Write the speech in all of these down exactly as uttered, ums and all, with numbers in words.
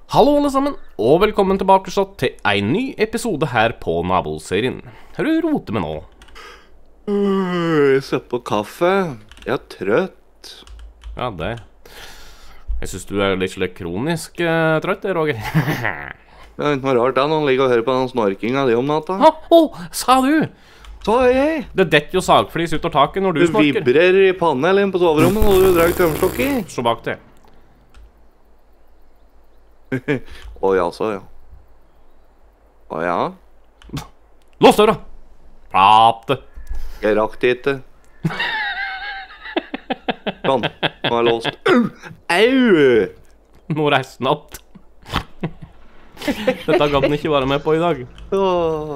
Hallo alle sammen, og velkommen tilbake til en ny episode her på Naboserien. Hva er det du roter med nå? Uh, jeg setter på kaffe. Jeg er trøtt. Ja, det. Jeg synes du er litt slik kronisk uh, trøtt, Roger. Det er ikke noe rart da, når han ligger og hører på den snorkinga di om natta. Å, oh, sa du? Så er jeg. Det detter jo sagflis ut av taket når du, Du snorker. vibrer i pannen eller inn på soverommet når du drar tømmerstokk i. Så bak til. Å ja, så ja. Å ja. Lås døra! Prate. Jeg rakk det ikke. Sånn, nå er jeg låst. Au! Au! Nå reiste den opp. Dette kan den ikke være med på i dag. Åh.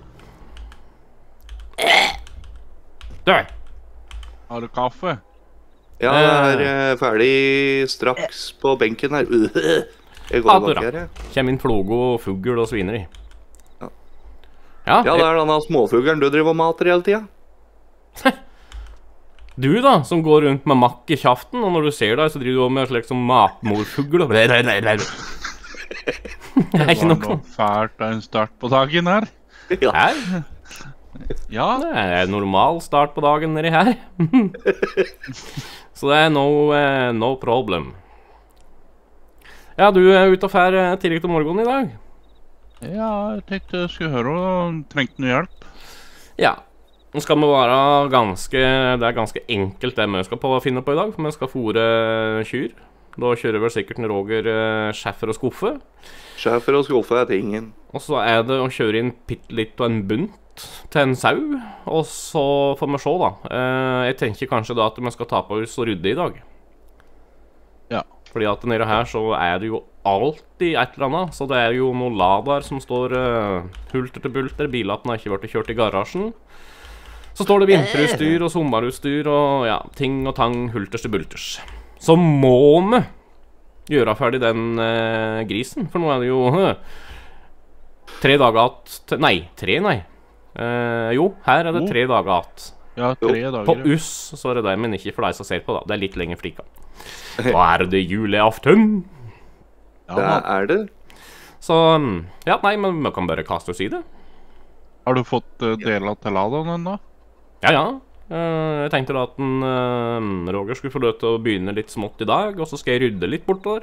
Døy! Har du kaffe? Ja, jeg er eh, ferdig straks på benken her. Uh, Jeg går bak her, jeg. Kjem inn flogo, fugl og svineri. Ja. Ja, Ja, det er denne småfuglen du driver og mater hele tida. du da, som går rundt med makk i kjaften, og når du ser deg, så driver du også med slik som matmorfugl. og- Det er ikke Det var noe. noe fælt av en start på dagen her. Ja. Her? Ja, Det er en normal start på dagen nedi her. Så det er no, eh, no problem. Ja, du er ute og fær eh, tidlig til morgenen i dag. ja, jeg tenkte jeg skulle høre om du trengte noe hjelp. Ja. Nå skal vi være ganske, det er ganske enkelt det vi skal på å finne på i dag, for vi skal fôre kyr. Da kjører vel sikkert en Roger eh, schæfer og skuffe. Schæfer og skuffe er tingen. Og så er det å kjøre inn pitt litt og en bunt til en sau. Og så får vi se da. Eh, jeg tenker kanskje da at vi skal ta på oss og rydde i dag. Ja. Fordi at nede her så er det jo alltid et eller annet. Så det er jo noen ladaer som står uh, hulter til bulter. Bilaten har ikke vært kjørt i garasjen. Så står det vinterutstyr og sommerutstyr og ja, ting og tang, hulters til bulters. Så må vi gjøre ferdig den uh, grisen. For nå er det jo uh, tre dager at... Nei, tre nei. Uh, jo, her er det tre dager at. Ja, tre dager. På us så er det det, men ikke for deg som ser på da. Det er litt lenger flika. Da er det juleaften. Ja, Det da. er det. Så, ja, nei, men vi kan bare kaste oss i det. Har du fått uh, dela til Ladan ennå? Ja, ja. Eh, jeg tenkte da at en, eh, Roger skulle få lov til å begynne litt smått i dag, og så skal jeg rydde litt bortover.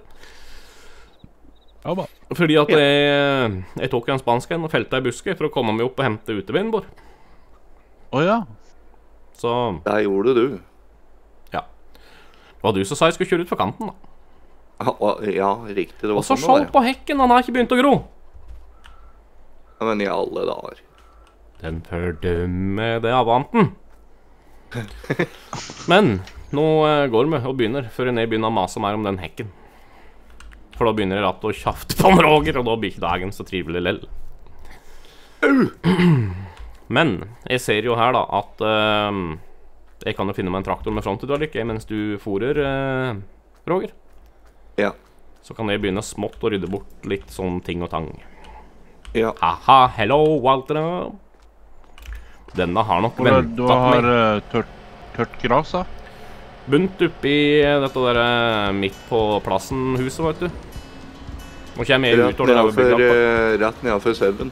Ja da. Fordi at jeg, jeg tok en spansk en og felte i buske for å komme meg opp og hente utevinden vår. Å ja. Så, Det gjorde du. ja. Det var du som sa jeg skulle kjøre ut for kanten da. Ja, og- ja, riktig. Det var Og så sånn se det var. på hekken, han har ikke begynt å gro. Ja, men i alle dager. Den fordømmer det avanten. Men nå eh, går vi og begynner, før jeg begynner å mase mer om den hekken. For da begynner jeg rett å kjafte på en Roger, og da blir ikke dagen så trivelig lell. Men jeg ser jo her da at eh, jeg kan jo finne meg en traktor med fronthydraulikk mens du fôrer, eh, Roger. Ja. Så kan jeg begynne smått å rydde bort litt sånn ting og tang. Ja. Haha, hello, Walter. Denne har nok Hvor er- ventet du har meg. uh, tørt, tørt gras, da? Bunt oppi dette der eh, midt på plassen huset, vet du. Nå kommer jeg Rett ut og det er nedenfor, bygget på. eh, rett nedenfor sauen.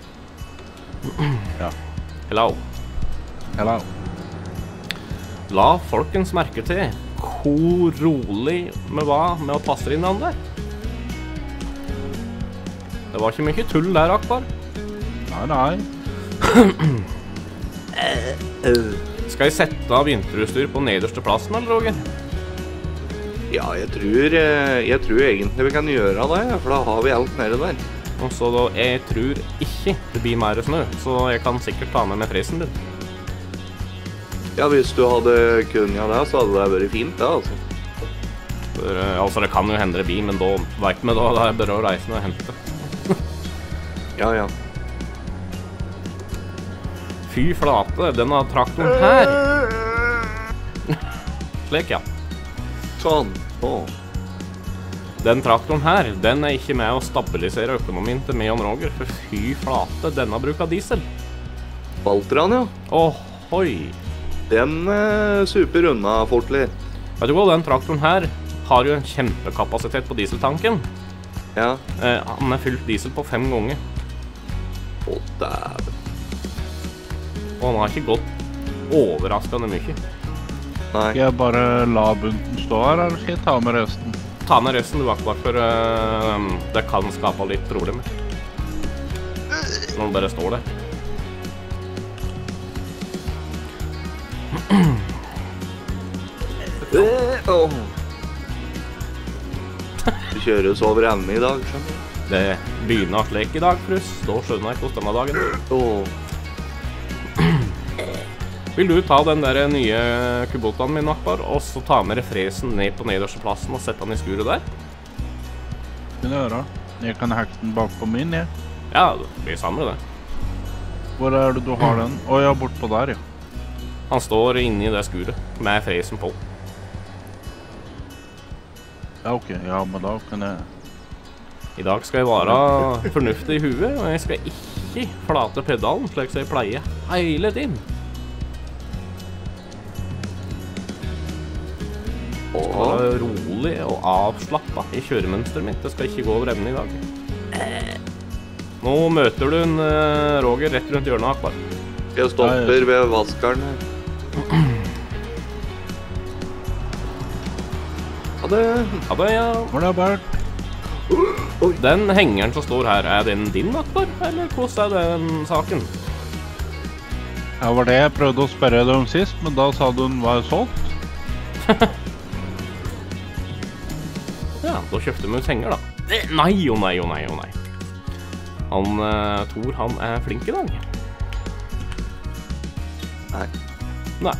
Hello. Hello. La folkens merke til hvor rolig vi var med å passe inn den der. Det var ikke mye tull der, Akbar. Nei, nei. Skal jeg sette av vinterutstyr på nederste plassen, eller, Roger? Ja, jeg tror, eh, jeg tror egentlig vi kan gjøre det, for da har vi alt nede der. Og så da, jeg tror ikke det blir mer snø, så jeg kan sikkert ta med meg fresen din. Ja, hvis du hadde kunnet det, så hadde det vært fint, det, altså. For, eh, altså, det kan jo hende det blir, men da vet vi da, det er bare å reise ned og hente det. Ja, ja. Fy flate, denne traktoren her. Slik, ja. Sånn. Å. Den traktoren her, den er ikke med å stabilisere økonomien til meg og Roger, for fy flate, denne bruker diesel. Valtran, ja. Ohoi. Den eh, super unna fort litt. Vet du hva, den traktoren her har jo en kjempekapasitet på dieseltanken. Ja. Eh, han er fylt diesel på fem ganger. Å, dæven. Og han har ikke gått overraskende mye. Nei. Skal jeg bare la bunten stå her, eller skal jeg ta med resten? Ta med resten du akkurat, for uh, det kan skape litt problemer. Når den bare står der. Åh. Du kjøres over ende i dag, skjønner du? Det begynner slik i dag, frus. Da skjønner jeg ikke hvordan denne dagen blir. Åh. Vil du ta den der nye kubotaen min, Akbar, og så ta med refresen ned på nederste plassen og sette den i skuret der? Kan jeg gjøre? Jeg kan hacke den bak på min, jeg. Ja, vi samler det. Hvor er det du har den? Å, ja, bort på der, ja. Han står inne i det skuret med fresen på. Ja, ok. Ja, men da kan jeg... I dag skal jeg være fornuftig i huet, og jeg skal ikke flate pedalen slik som jeg pleier hele tiden. Åh. Være rolig og avslappet i kjøremønsteret mitt. Det skal ikke gå over evnen i dag. Nå møter du en uh, Roger rett rundt hjørnet, Akbar. Jeg stopper ved vaskeren her. Ha det. Ja, det, ja. Hvor er det Bert? Den hengeren som står her, er den din, Akbar? Eller hvordan er den saken? Ja, var det jeg prøvde å spørre deg om sist, men da sa du den var solgt. Ja, da kjøpte vi ut henger, da. Eh, Nei, å nei, å nei, å nei. Han, uh, Thor, han er flink i dag. Nei. Nei.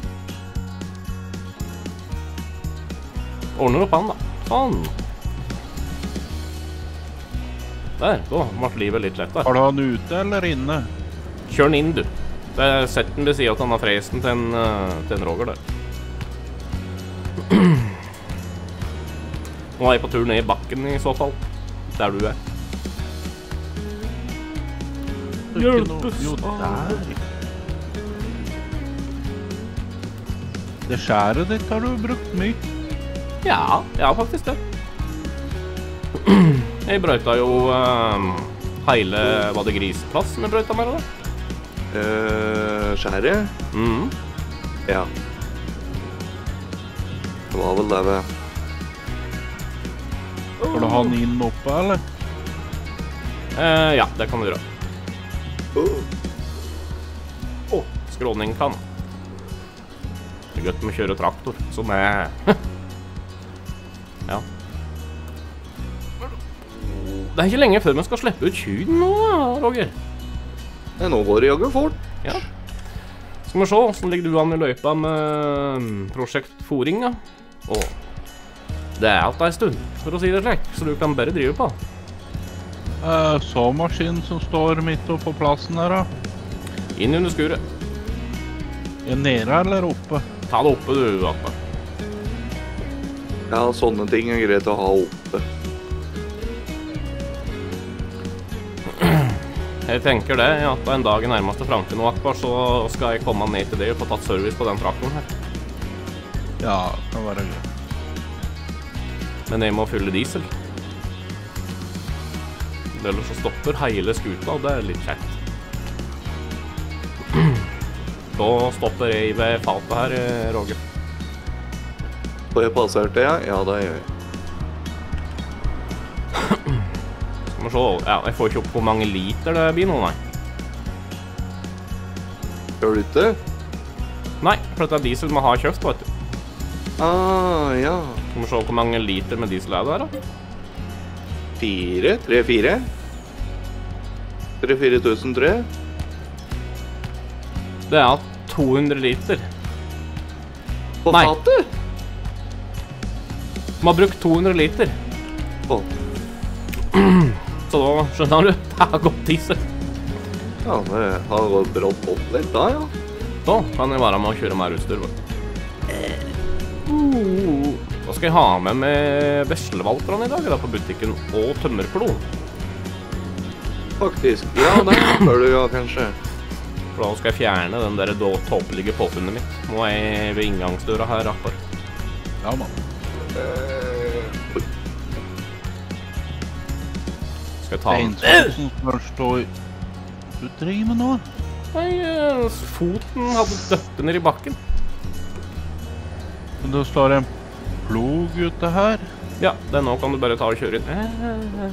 Ordner opp han, da. Sånn. Der, da ble livet litt lett, da. Har du han ute eller inne? Kjør den inn, du. Det er sett den ved siden at han har fresen til en, uh, til en Roger der. Nå er jeg på tur ned i bakken i så fall. Der du er. Hjelpes! Jo, der. Det skjæret ditt har du brukt mye. Ja, ja, faktisk det. Jeg brøyta jo uh, hele, var det griseplassen jeg brøyta med da? Uh, skjæret? Mhm. Ja. Det var vel det ved... Skal du ha den inn oppe, eller? Uh, ja, det kan du gjøre. Uh. Åh, skråning kan. Det er godt med å kjøre traktor, som er... Ja. Det er ikke lenge før vi skal slippe ut kyden nå, Roger. Nei, nå går det jaggu fort. Ja. Skal vi se, hvordan ligger du an i løypa med prosjekt Foring, da? Åh, det er alt en stund, for å si det slik, så du kan bare drive på. Eh, så maskinen som står midt oppe på plassen her, da. Inn under skuret. Er nede eller oppe? Ta det oppe, du, Akbar. Ja, sånne ting er greit å ha oppe. Jeg tenker det, at en dag i nærmeste fremtid nå, Akbar, så skal jeg komme ned til deg og få tatt service på den traktoren her. Ja, det kan være greit. Men jeg må fylle diesel. Ellers så stopper hele skuta, og det er litt kjekt. Da stopper jeg ved fatet her, Roger. Og jeg passerte, ja? Ja, det gjør jeg. Skal vi se, ja, jeg får ikke opp hvor mange liter det blir nå, nei. Gjør du ikke? Nei, for dette er diesel man har kjøpt, vet du. Ah, ja. Skal vi se hvor mange liter med diesel er det her, da? Fire? Tre, fire? Tre, fire tusen, tre? Det er to hundre liter. På Nei. fatet? Man har brukt to hundre liter. Åh. Så da skjønner du, det har gått diesel. Ja, det har gått brått opp litt da, ja. Da kan jeg være med å kjøre mer utstyr, vet du. Uh, da skal jeg ha med med veslevalterne i dag, da, på butikken, og tømmerplo. Faktisk. Ja, det bør du jo kanskje. For da skal jeg fjerne den der då tåpelige påfunnet mitt. Nå er jeg ved inngangsdøra her, Akbar. Ja, mann. Eh, oi. Skal jeg ta den? Steinsposen som først står... Du driver med noe? Nei, eh, foten hadde døpt ned i bakken. Men det står en plog ute her. Ja, det nå kan du bare ta og kjøre inn.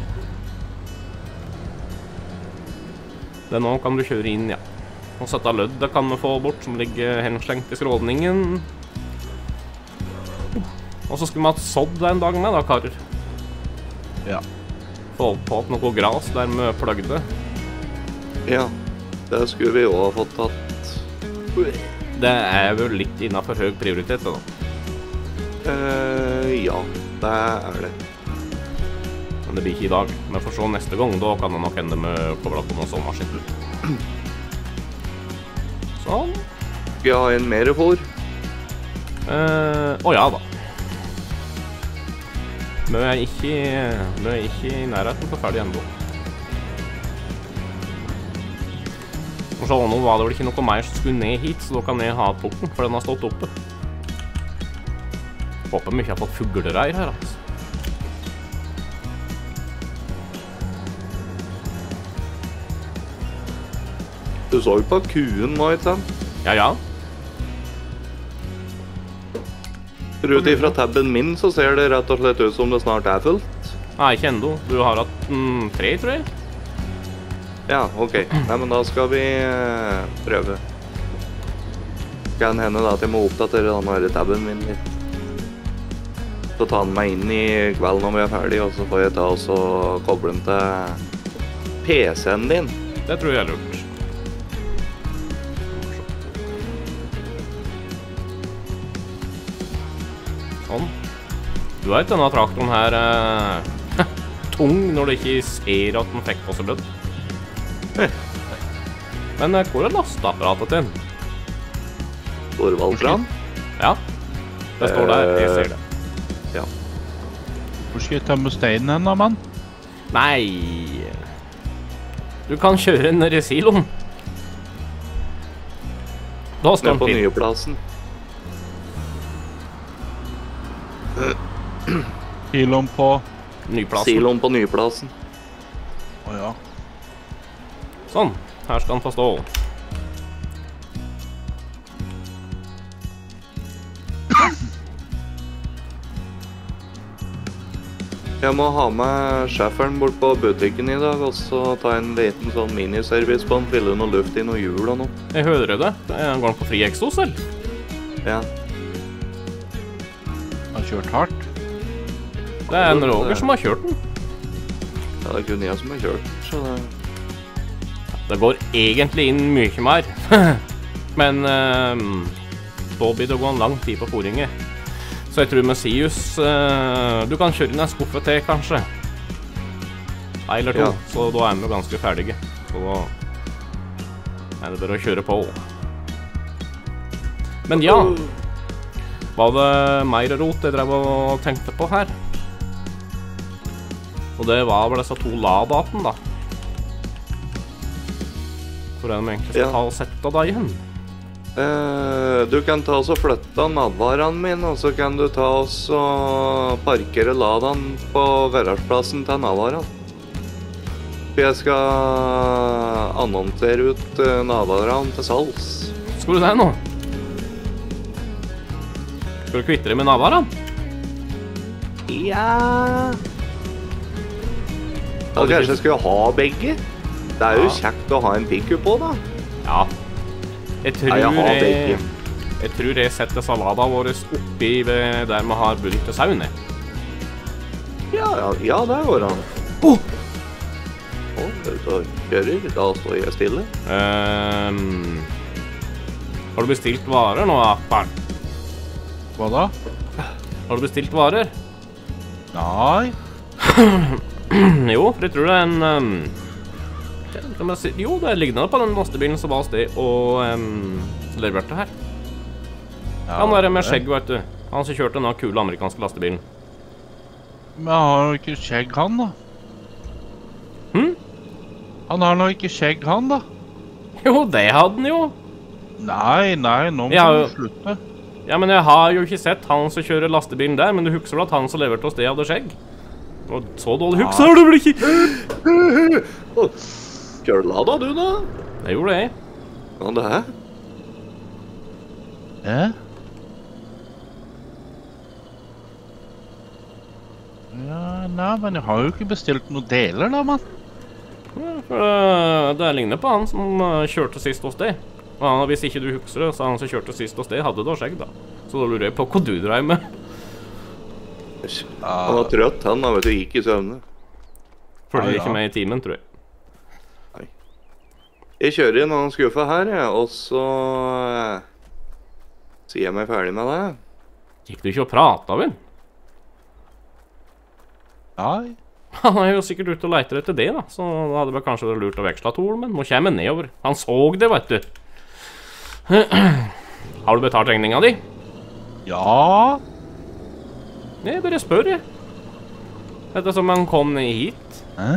Det nå kan du kjøre inn, ja. Og sette løddet kan vi få bort, som ligger henslengt i skrådningen. Og så skulle vi ha sådd det en dag med, da, karer. Ja. Få på noe gras der vi pløgde. Ja, det skulle vi jo ha fått tatt. Det er vel litt innenfor høy prioritet, det da. Eh, ja, det er det. Men det blir ikke i dag. Vi får se neste gang, da kan det nok ende med koblet på noen sånn maskin. Sånn. Skal jeg ha en mer fôr? Eh, å ja da. Vi er ikke, vi er ikke i nærheten på ferdig enda. Og så nå var det vel ikke noe mer som skulle ned hit, så da kan jeg ha porten, for den har stått oppe. Håper vi ikke har fått fuglereir her, altså. Du så jo på kuen nå, ikke sant? Ja, ja. Ut ifra tabben min så ser det rett og slett ut som det snart er fullt. Nei, ikke enda. Du har hatt mm, tre, tror jeg. Ja, ok. Nei, men da skal vi eh, prøve. Kan hende da at jeg må oppdatere den her tabben min litt. Så ta den meg inn i kveld når vi er ferdig, og så får jeg ta oss og koble den til P C-en din. Det tror jeg er lurt. Sånn. Du vet denne traktoren her eh, tung når du ikke ser at den fikk på seg lødd. Men eh, hvor er lasteapparatet til den? Storvaldfram? Ja, det står der, jeg ser det. Ja. Hvor skal jeg tømme steinen hen da, mann? Nei, du kan kjøre den ned i siloen. Da står Ned den på fint. nye plassen. Siloen på... Nyplassen. Siloen på nyplassen. Åja. Sånn, her skal den få stå. Jeg må ha med sjefferen bort på butikken i dag, og så ta en liten sånn miniservice på den, fylle noe luft i noe hjul og noe. Jeg hører det. Det går den på fri eksos, eller? Ja. Har kjørt hardt. Det er en Roger som har kjørt den. Ja, det er kun jeg som har kjørt, så det... Det går egentlig inn mye mer. Men eh, da blir det å gå en lang tid på fôringen. Så jeg tror Messius, eh, du kan kjøre inn en skuffe til, kanskje. Nei, eller to, Ja. så da er vi jo ganske ferdige. Så da er det bare å kjøre på. Men ja, var det mer rot jeg drev og tenkte på her? Og det var vel disse to ladaten, da. Hvor er de egentlig skal Ja. ta og sette deg igjen? Eh, du kan ta oss og flytte nadvaren min, og så kan du ta oss og parkere ladaen på garasjeplassen til nadvaren. For jeg skal annonsere ut uh, nadvaren til salgs. Skal du det nå? Skal du kvitte deg med navaren? Ja... Da kanskje jeg skulle ha begge? Det er jo Ja. kjekt å ha en pickup på, da. Ja. Jeg tror Ja, jeg har jeg, begge. jeg tror jeg setter salada vår oppi ved der vi har bunn til saune. Ja, ja, ja det går an. Oh! Å, er du ute og kjører? Da står jeg stille. Ehm, har du bestilt varer nå, Barn? Hva da? Har du bestilt varer? Nei. Jo, for jeg tror det er en... Um, la meg si- jo, det er liggende på den lastebilen som var hos deg og um, leverte her. Han er med skjegg, vet du. Han som kjørte den kule amerikanske lastebilen. Men han har jo ikke skjegg, han da. Hm? Han har nå ikke skjegg, han da. Jo, det hadde han jo. Nei, nei, nå må Ja, du jo. slutte. Ja, men jeg har jo ikke sett han som kjører lastebilen der, men du husker vel at han som leverte hos deg hadde skjegg? Og så dårlig hukse har du vel ikke? Kjør Lada, du, da? Det gjorde jeg. Ja, det er. Ja? Ja, nei, men jeg har jo ikke bestilt noen deler da, mann. Ja, for uh, det ligner på han som uh, kjørte sist hos deg. Og han, hvis ikke du husker det, så han som kjørte sist hos deg hadde da skjegg da. Så da lurer jeg på hva du dreier med. Han var trøtt, han da, vet du, gikk i søvne. Følger Ja, ja. ikke med i timen, tror jeg. Jeg kjører inn noen skuffer her, ja, og så eh, sier jeg meg ferdig med det. Gikk du ikke og pratet, vel? Nei. Han er jo sikkert ute og leter etter det, da. Så det hadde vel kanskje vært lurt å veksle to ord, men nå kommer jeg nedover. Han så det, vet du. Har du betalt regninga di? Ja. Jeg bare spør, jeg. Ettersom han kom ned hit. Hæ?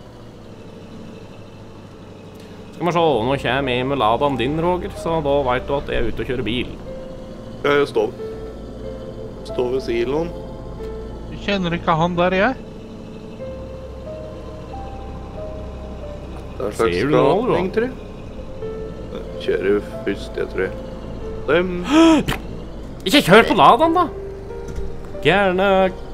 Skal vi se, nå kommer jeg med Ladaen din, Roger, så da vet du at jeg er ute og kjører bil. Skal jeg stå, stå ved siloen? Du kjenner ikke han der, jeg? Det er en slags Ser du nå, du, da? skapning, tror jeg. Kjører først, jeg tror jeg. Dem. Ikke kjør på Ladaen, da! Gjerne...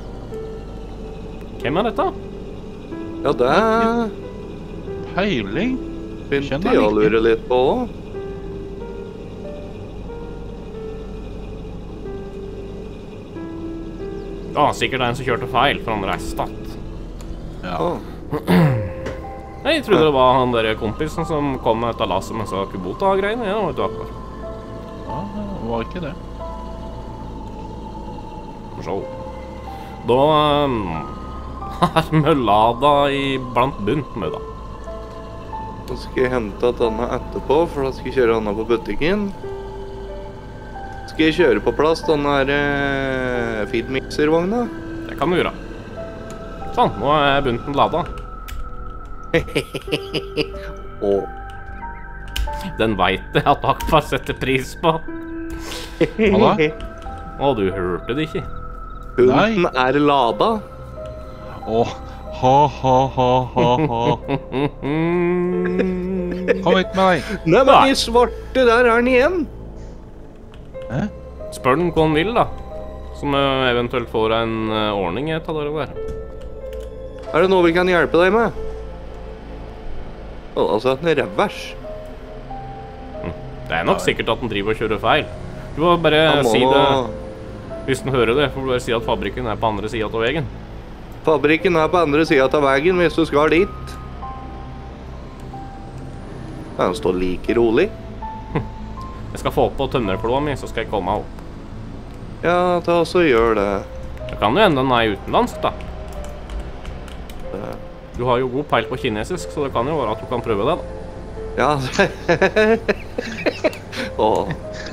Hvem er dette? Ja, det er Peiling. begynte Kjenner jeg å han ikke. lure litt på også. Ja, sikkert en som kjørte feil, for han reiste att. Ja. Å, Nei, jeg trodde det var han der kompisen som kom ut av lasset med så Kubota-greiene. Ja, vet du akkurat. Ja, det var ikke det. Så. Da um, har vi Lada i blant bunt med, da. så skal jeg hente et annet etterpå, for da skal jeg kjøre annet på butikken. Skal jeg kjøre på plass den der eh, feedmixer-vogna? Det kan du gjøre. Sånn, nå er bunten lada. Åh. Den vet jeg at Akvar setter pris på. Hva da? Å, du hørte det ikke. Hunden er lada. Åh, ha, ha, ha, ha, ha. Kom hit med deg. Nei, men i svarte, der er den igjen. Hæ? Spør den hva han vil, da. Som eh, eventuelt får en eh, ordning i et av dere der. Er det noe vi kan hjelpe deg med? Å, altså, den er revers. Det er nok sikkert at den driver og kjører feil. Du må bare Han må si nå- det. Hvis den hører det, får du bare si at fabrikken er på andre siden av veien. Fabrikken er på andre siden av veien hvis du skal dit. Den står like rolig. Jeg skal få på tømmerflåa mi, så skal jeg komme opp. Ja, ta så gjør det. Det kan jo hende den er utenlandsk, da. Du har jo god peil på kinesisk, så det kan jo være at du kan prøve det, da. Ja. Åh.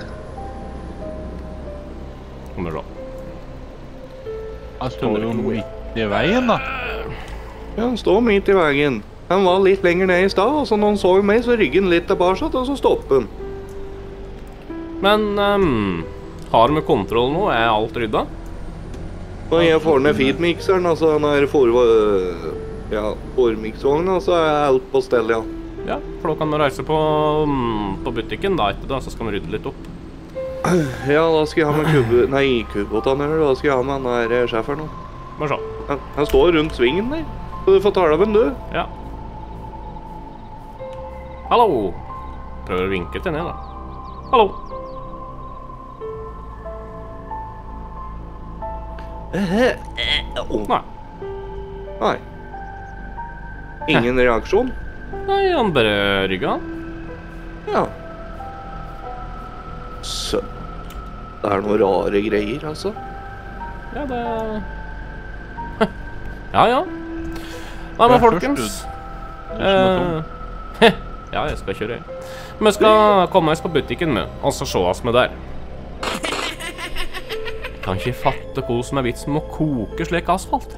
Kommer da. Han står jo midt i veien, da. Ja, han står midt i veien. Han var litt lenger ned i stad, og så når han så meg, så ryggen litt tilbake, og så stoppet han. Men ehm, har vi kontroll nå? Er alt rydda? Når jeg får ned feedmixeren, altså den her for, ja, formixvognen, så er alt på stell, ja. Ja, for da kan vi reise på, mm, på butikken da etter det, så skal vi rydde litt opp. Ja, da skal jeg ha med kubbe... Nei, kubbåten her, da skal jeg ha med den her sjeferen nå. Bare se. Han, han står rundt svingen der. Så du får tale av en, du. Ja. Hallo! Prøver å vinke til ned, da. Hallo! Oh, Nei. nei. Ingen reaksjon? Nei, han bare rygga han. Ja. Så. Det er noen rare greier, altså. Ja, det... Ja, ja. Nei, men Det er folkens. først Du som er tom. Eh, ja, jeg skal kjøre. Vi skal komme oss på butikken med, og så se oss med der. Kan ikke fatte hva som er vitsen med å koke slik asfalt.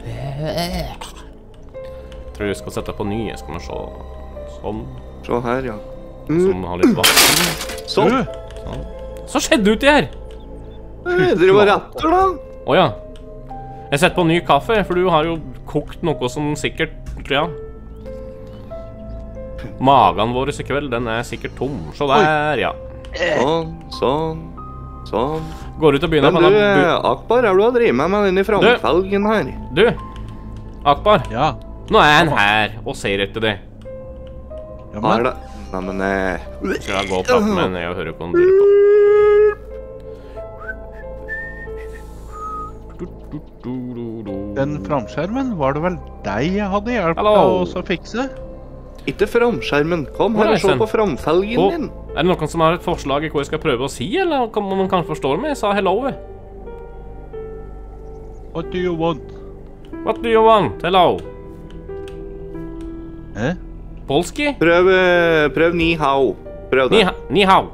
Tror jeg skal sette på ny, jeg skal vi se. Sånn, Se her, ja. som har litt vatten. Sånn. Du, Sånn. Så skjedde uti her! Jeg driver og retter, da. Åja. Jeg setter på ny kaffe, for du har jo kokt noe som sikkert, ja. Magen vår i kveld, den er sikkert tom. Så der, ja. Sånn, sånn, sånn. Går ut og begynner Men på du, den eh, Akbar, er du har drevet med med den i framfelgen her? Du, Akbar, Ja. nå er han her og ser etter det. Ja, Hva er men, det? Nei, men eh, Skal jeg gå og prate med henne og høre hva hun lurer på. den framskjermen var det vel deg jeg hadde hjelp Hallo. til å så fikse? ikke framskjermen. Kom Hvor her er og se den? på framfelgen På- min. Er det noen som har et forslag i hva jeg skal prøve å si, eller kan man kan forstå meg? Jeg sa hello. What do you want? What do you want? Hello. Eh? Polski? Prøv, eh, prøv ni hao. Prøv Ni, det. ha- ni hao.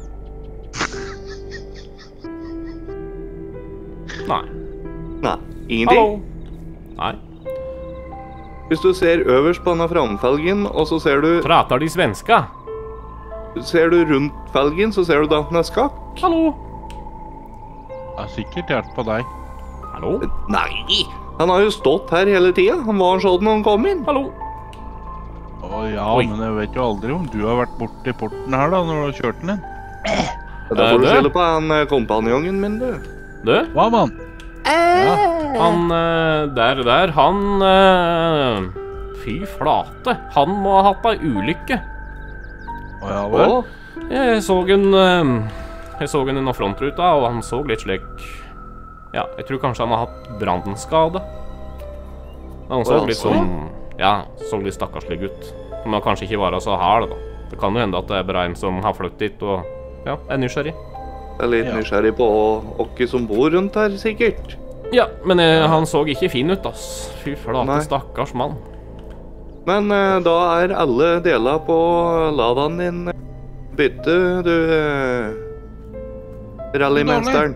Nei. Nei, ingenting. Hallo. Nei. Hvis du ser øverst på denne framfelgen, og så ser du, Prater de svenska? ser du rundt felgen, så ser du da at den er skakk. Hallo. Jeg har sikkert hjelp på deg. Hallo. Nei, han har jo stått her hele tida. Han var sånn når han kom inn. Hallo. Å ja, Oi. men jeg vet jo aldri om du har vært borti porten her da, når du har kjørt den inn. Da Eh, får du det? skylde på han eh, kompanjongen min, du. Du, Hva, mann? Ja. han eh, der, der, han eh, Fy flate. Han må ha hatt ei ulykke. Å ja vel? Å, Jeg så en eh, Jeg så en innom frontruta, og han så litt slik. Ja, jeg tror kanskje han har hatt brannskade. Han så Å, litt så? sånn Ja, så litt stakkarslig ut. Han må kanskje ikke være så hard, da. Det kan jo hende at det er bare en som har flyttet dit og ja, er nysgjerrig. jeg er litt Ja. nysgjerrig på åkke som bor rundt her, sikkert. Ja, men eh, han så ikke fin ut, ass. Fy flate, Nei. stakkars mann. Men eh, da er alle deler på Ladaen din bytte, du eh, rallymesteren.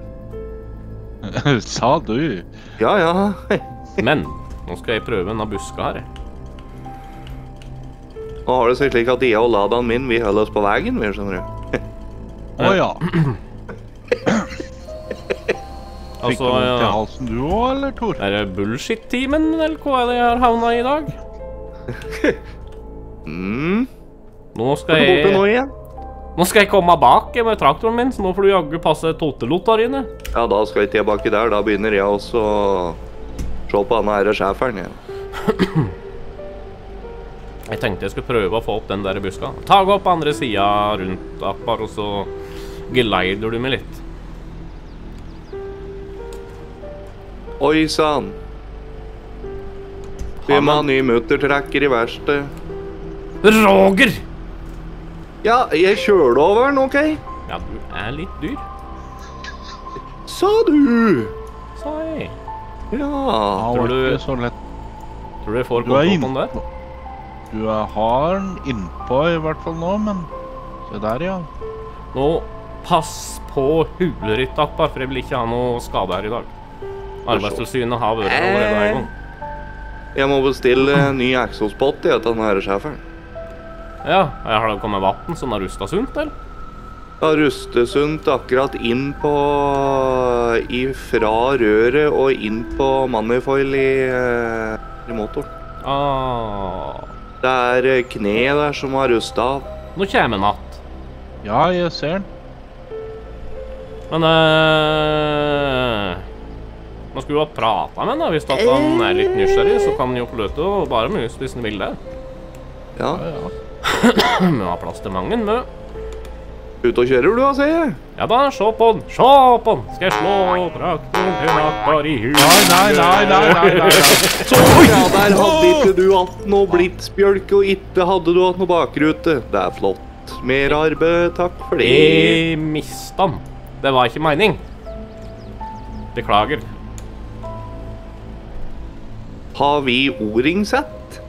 Sa du? Ja, ja. Men nå skal jeg prøve denne buska her. jeg. Nå har det seg slik at jeg og Ladaen min, vi holder oss på veien, vi, skjønner du. Å ja. Fikk Altså, du vondt i ja, halsen du òg, eller, Tor? er det bullshit-timen, eller hva er det jeg har havna i i dag? Mm. Nå Er skal du borte nå jeg igjen? Nå skal jeg komme bak med traktoren min, så nå får du jaggu passe totelotariene. Ja, da skal jeg ikke baki der. Da begynner jeg også å se på denne her schæferen. Ja. Jeg tenkte jeg skulle prøve å få opp den der buska. Ta gå opp på andre sida rundt Akbar, og så geleider du meg litt. Oi sann. Vi må ha ny muttertrekker i verkstedet. Roger! Ja, jeg kjører over den, OK? Ja, du er litt dyr, Sa du? sa jeg. Ja, Ja. Tror var du- ikke så lett. Tror du jeg får Du er kontroll på inn- den der? Du er- har den innpå i hvert fall nå, men se der, ja. Nå, pass på hulet ditt, Akbar, for jeg vil ikke ha noe skade her i dag. Arbeidstilsynet har vært her allerede en gang. Jeg må bestille ny eksospott til denne her schæferen. Ja, jeg har det kommet vatten som har rusta sunt, eller? Da rustesunt akkurat inn på ifra røret og inn på manifoil i, eh, i motoren. Ah, Det er eh, kneet der som har rusta av. nå kommer han att. Ja, jeg ser den. Men eh, man skulle jo ha prata med han da. Hvis at han er litt nysgjerrig, så kan han jo få lov til å bare mus hvis han vil det. Ja. Ja, ja. Vi har plass til mange, mø. Ute og kjører du, da, sier jeg. Ja da, se på den, se på den. Skal jeg slå traktoren til Akbar i huet? Nei, nei, nei, nei, nei, nei, nei. Så ja, der hadde ikke du hatt noe blitsbjølk, og ikke hadde du hatt noe bakrute. Det er flott. Mer arbeid, takk for det. Jeg mista den. Det var ikke mening. Beklager. Har vi O-ringsett?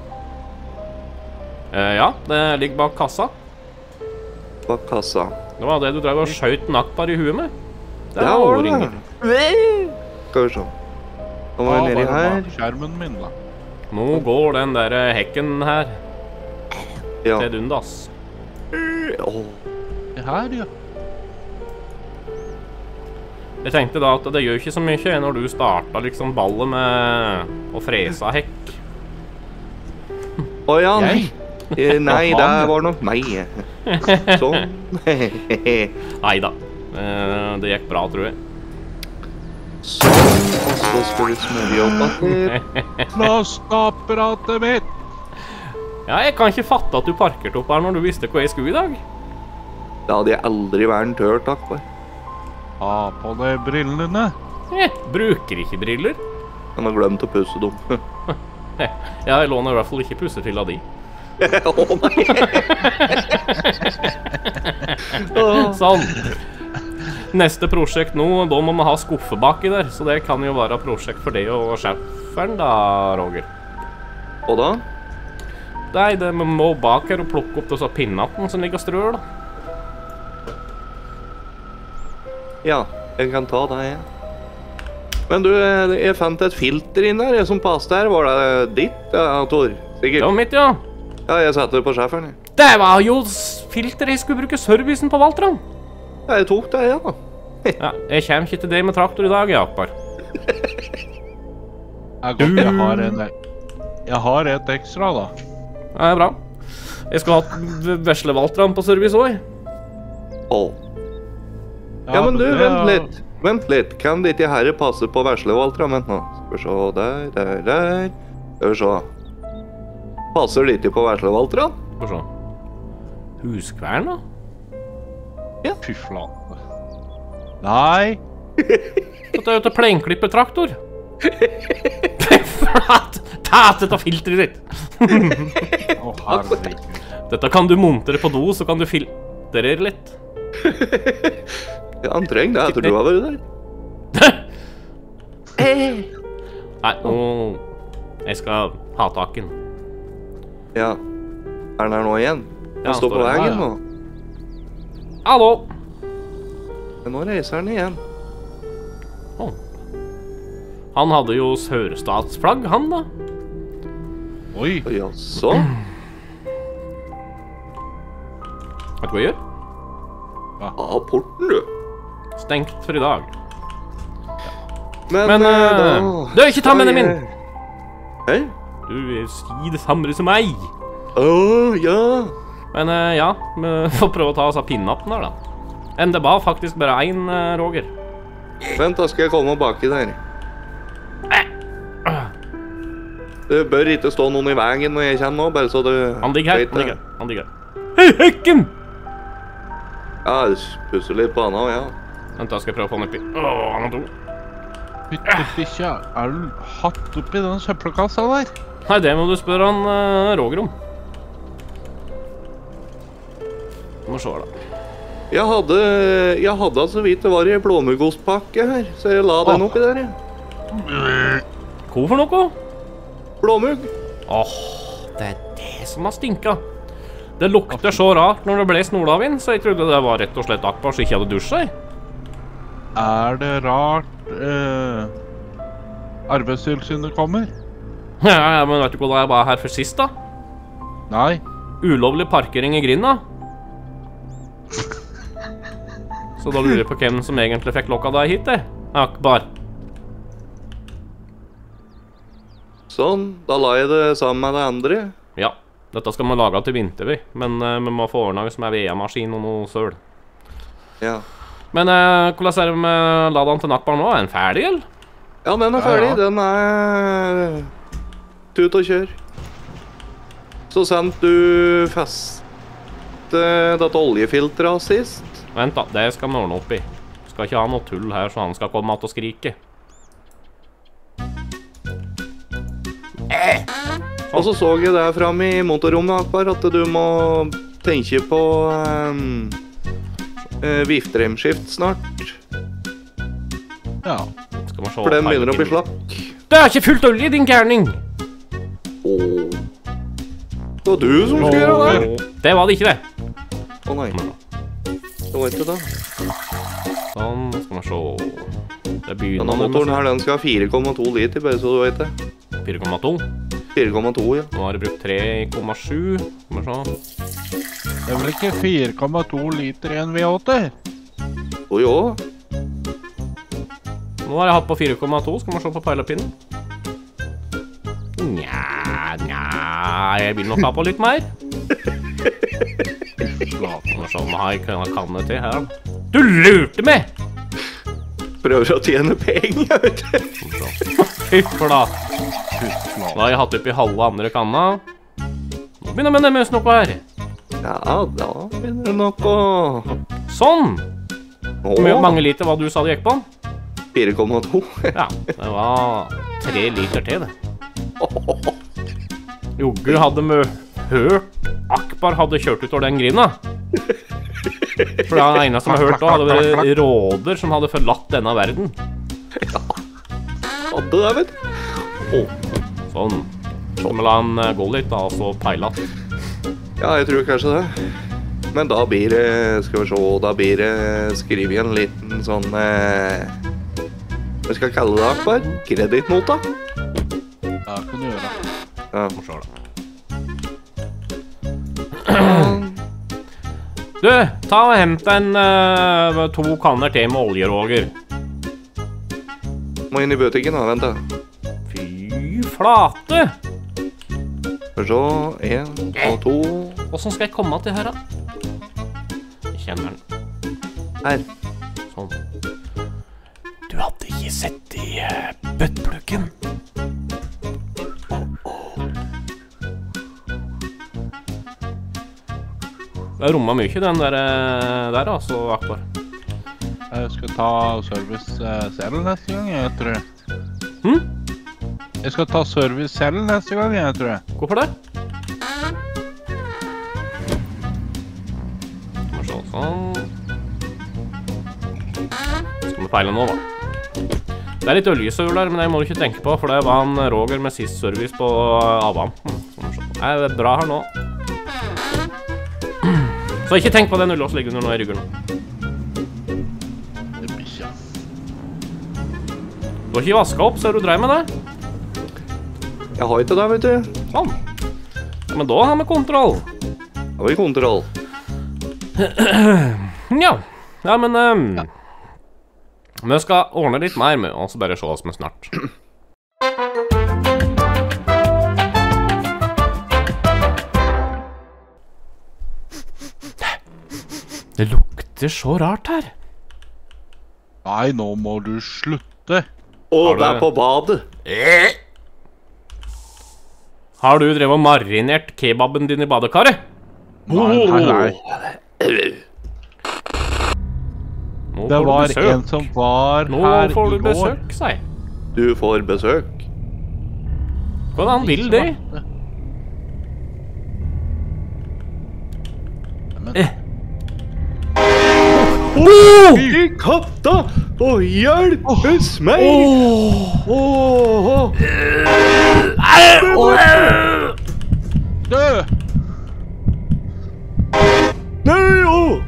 Eh, ja, det ligger bak kassa. Bak kassa. Det var det du drev og skjøt en Akbar i huet med. Det Ja, er var det. O-ringer. Skal vi se. Nå må Ja, vi nedi bare her. bak skjermen min, da. Nå går den der eh, hekken her Ja. til dundas. Åh. Det her, ja. Jeg tenkte da at det gjør ikke så mye når du starta liksom ballet med å frese hekk. Å ja, nei. Jeg? Eh, Nei, det var nok meg. Sånn. Neida. Eh, det gikk bra, tror jeg. Sånn, og så skal vi smøre opp at det... Plastapparatet mitt! Ja, jeg kan ikke fatte at du parkerte opp her når du visste hva jeg skulle i dag. Det hadde jeg aldri vært en tør, takk for. Ha på deg brillene. Eh, bruker ikke briller. Han har glemt å pusse dem. Eh, jeg låner i hvert fall ikke pusser til av de. Å nei! Sånn. Neste prosjekt nå, da må vi ha skuffe baki der, så det kan jo være prosjekt for det og sjeferen da, Roger. Og da? Nei, det vi må bak her og plukke opp disse pinnatten som ligger og strør, da. Ja, jeg kan ta det, ja. Men du, jeg fant et filter inn der, jeg som passet her. Var det ditt, ja, Tor? Det Sikkert. var mitt, ja. Ja, jeg setter det på sjeferen. jeg. Det var jo s- filter jeg skulle bruke servicen på Valtran. Ja, jeg tok det, ja. da. Ja, jeg kommer ikke til det med traktor i dag, Jakbar. Jeg, godt, jeg, har en, jeg har et ekstra, da. Det er bra. Jeg skal ha v- vesle Valtran på service også. Å. Ja, men du, vent litt. Vent litt. Kan det ikke herre passe på veslevaltra? Vent nå. Skal vi se, der, der, der. Skal vi se. Passer det ikke på veslevaltra? Få se. Huskvern, da? Fy flate. Nei. Dette er jo til plenklippertraktor. Flat! Ta dette filteret ditt. Å, herregud. Dette kan du montere på do, så kan du filtrere litt. Ja, han trenger det etter du har vært der. Nei, nå... Jeg skal ha tak i den. Ja. Er den her nå igjen? Ja, Han står på står der. veien Ja, nå. Hallo! Men nå reiser han igjen. Å. Han hadde jo sørstatsflagg, han da. Oi. Å, jaså? Vet du hva jeg gjør? Ja, porten, du. Stengt for i dag. Men, Men, eh, eh, da... du, ikke ta med den min! Hei? Du er si det samme som meg. Å, ja. Men eh, ja, vi får prøve å ta oss av pinnappen her da. Men det var faktisk bare en, eh, Roger. Vent, da skal jeg komme baki der. Det bør ikke stå noen i veien når jeg kommer nå, bare så du... Han ligger her, vet han det. ligger her, han ligger her. Hei, hekken! Ja, jeg pusser litt på henne, ja. Vent, da skal jeg prøve å få den oppi. Åh, han er to. Pyttebikkja, er du hatt oppi den søppelkassa der? Nei, det må du spørre han eh, Roger om. Må se da. Jeg hadde, jeg hadde så vidt det var i blåmuggostpakke her, så jeg la den Åh. oppi der, ja. Hva for noe? Blåmugg. Åh, det er det som har stinka. Det lukter så rart når det ble snordavind, så jeg trodde det var rett og slett Akbar som ikke hadde dusjet. Er det rart eh, Arbeidstilsynet kommer? Ja, ja, men vet du hva det er bare her for sist da? Nei. Ulovlig parkering i grinda. Så da lurer jeg på hvem som egentlig fikk lokka deg hit, det. Akbar. Sånn, da la jeg det sammen med det andre. Ja, dette skal vi lage til vinter, vi. Men eh, vi må få ordnet med V-maskin og noe søl. Ja. Men eh, hvordan er det med laderen til Akbar nå? Er den ferdig, eller? Ja, den er Ja, ferdig. ja. Den er tut og kjør. Så sendte du feste dette oljefilteret sist. Vent da, det skal vi ordne opp i. Skal ikke ha noe tull her, så han skal komme at og skrike. Og så så jeg der fremme i motorrommet, Akbar, at du må tenke på um, uh, viftremskift snart. Ja. Skal vi se. For den begynner å bli slakk. Det er ikke fullt olje, din gærning! Åh. Det var du som skulle gjøre det. Det var det ikke, det. Å nei. Det var ikke det. Sånn, skal vi se. Det begynner Denne motoren her, den skal ha fire komma to liter, bare så du vet det. fire komma to. fire komma to, ja. Nå har jeg brukt tre komma sju. Skal vi se. Det er vel ikke fire komma to liter i en V åtte? Å jo. Nå har jeg hatt på fire komma to. Skal vi se på peilepinnen? Nja, nja, jeg vil nok ha på litt mer. Nå se om jeg har en kanne til her. Du lurte meg! Prøver å tjene penger, vet du. Fy flate. Da har jeg hatt oppi halve andre kanna. Nå begynner jeg med nemmes noe her. Ja, da begynner det nok å... Sånn! Hvor mye- mange liter hva du sa det gikk på? fire komma to. Ja, det var tre liter til det. Joggu hadde vi hørt Akbar hadde kjørt ut over den grina. For det er det eneste som har hørt da, hadde vært råder som hadde forlatt denne verden. Ja, hadde det, vet du. Åh, sånn. Så må la han gå litt da, og så peile at. Ja, jeg tror kanskje det. Men da blir det, skal vi se, da blir det skrive i en liten sånn, eh, hva skal jeg kalle det, Akbar? Kredittnota? Ja, kan du gjøre. Ja. Må se da. Du, ta og hent en uh, to kanner til med olje, Roger. Må inn i butikken da, vent da. Fy flate! For så, en og to. Hvordan skal jeg komme til her da? Jeg kjenner den. Her. Sånn. Du hadde ikke sett i uh, bøttplukken. Det rommet mye den der, der altså, Akbar. Jeg skal ta service eh, selv neste gang, jeg tror jeg. Hm? Jeg skal ta service selv neste gang, jeg tror jeg. Hvorfor det? Skal vi se sånn. Skal vi peile nå da. Det er litt oljesøl der, men det må du ikke tenke på, for det var en Roger med sist service på avvanten. Det er bra her nå. Så ikke tenk på den ulla som ligger under nå i ryggen. Det blir ikke. Du har ikke vasket opp, så er du dreier med det. Jeg har ikke det, vet du. Sånn. Ja, men da har vi kontroll. Da har vi kontroll. Ja, ja men um, vi skal ordne litt mer med, og så bare se oss med snart. Det lukter så rart her. Nei, nå må du slutte. Og Har du- det er på badet. Har du drevet og marinert kebaben din i badekaret? Nei, nei, nei. Nå Det får du var besøk. en som var Nå her får du i går. besøk, sier. Du får besøk. Hvordan vil det? Men, Eh. I katta! Og hjelpes meg! Åh! dø! Nei, åh!